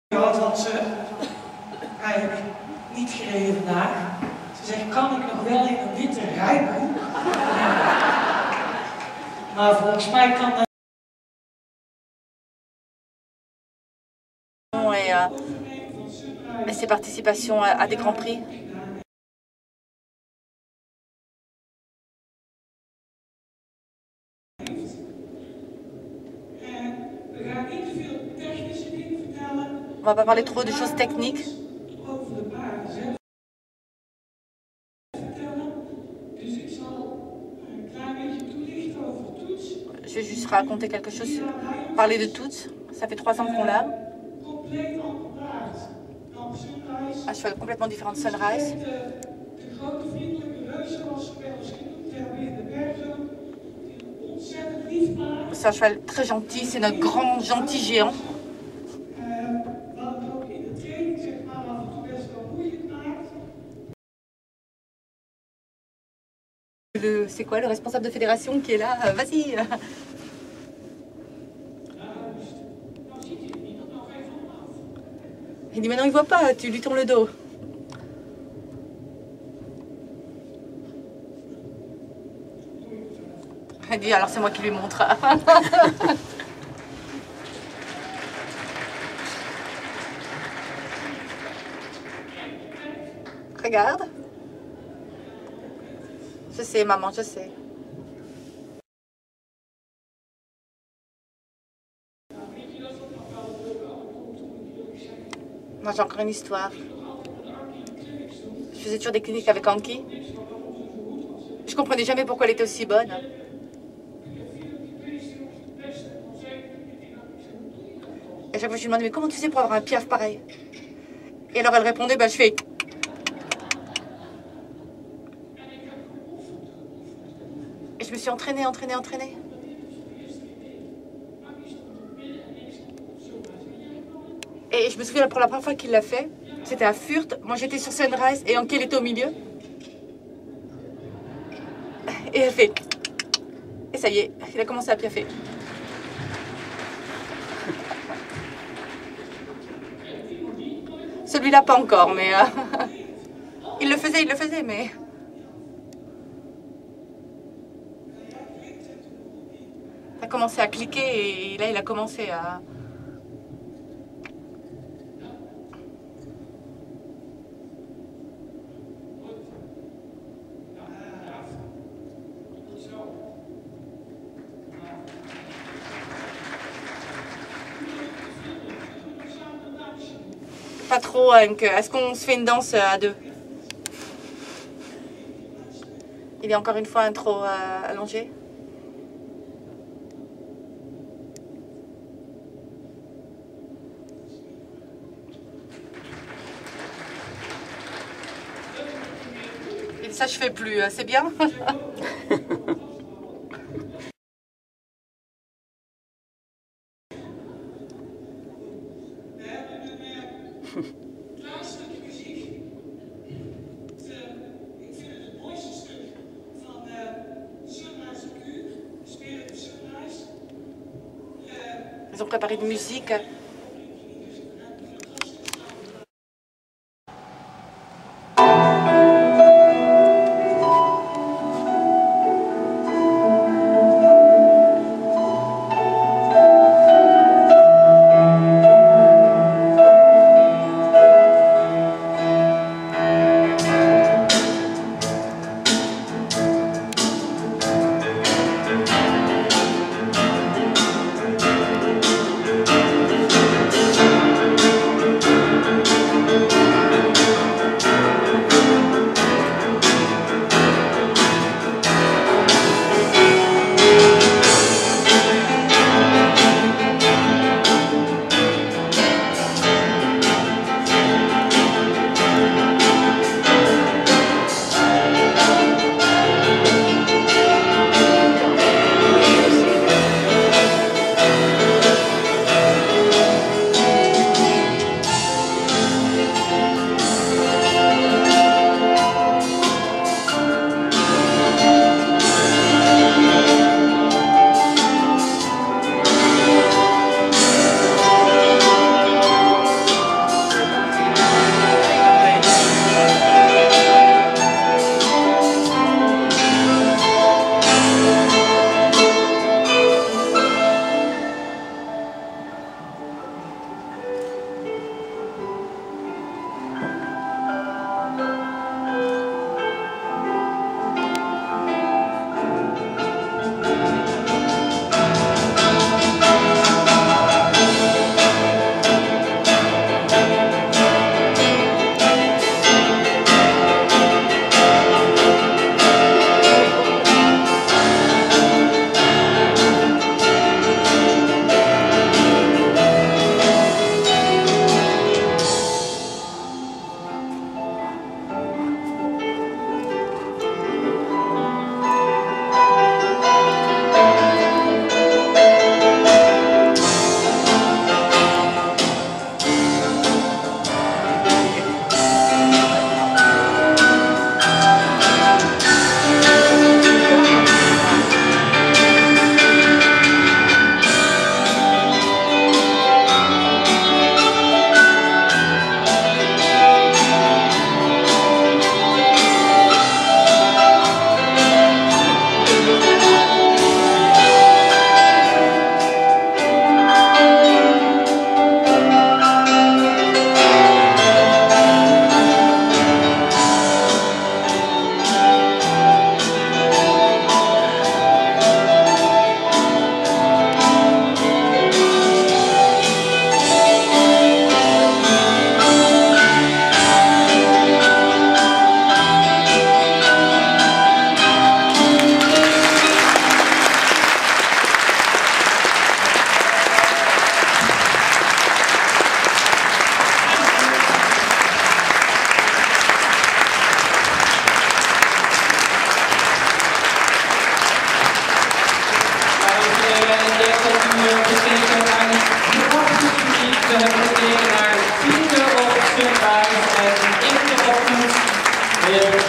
had ze eigenlijk niet gereden vandaag. Ze zegt, kan ik nog wel in een witte rijden? Maar volgens mij kan dat. Et ses participations à des grands prix. On va pas parler trop de choses techniques. Je vais juste raconter quelque chose, parler de toutes. Ça fait 3 ans qu'on l'a. Un cheval complètement différent de Sunrise. C'est un cheval très gentil, c'est notre grand gentil géant. C'est quoi le responsable de fédération qui est là? Vas-y. Il dit mais non, il voit pas, tu lui tournes le dos. Il dit alors c'est moi qui lui montre. Regarde. Je sais maman, je sais. Moi j'ai encore une histoire. Je faisais toujours des cliniques avec Anki. Je comprenais jamais pourquoi elle était aussi bonne. Et à chaque fois je lui demandais mais comment tu sais pour avoir un piaf pareil? Et alors elle répondait bah je fais. Et je me suis entraînée. Et je me souviens pour la première fois qu'il l'a fait, c'était à Fürth. Moi j'étais sur Sunrise et Anki était au milieu. Et elle fait. Et ça y est, il a commencé à piaffer. Celui-là pas encore, mais il le faisait, mais. Ça a commencé à cliquer et là il a commencé à. Pas trop, Hank. Est-ce qu'on se fait une danse à deux? Il est encore une fois un trop allongé. Et ça, je fais plus. C'est bien. Ils ont préparé de musique. besteden aan de prachtige muziek. We hebben gekeken naar 10e op Sunrise en in de ochtend weer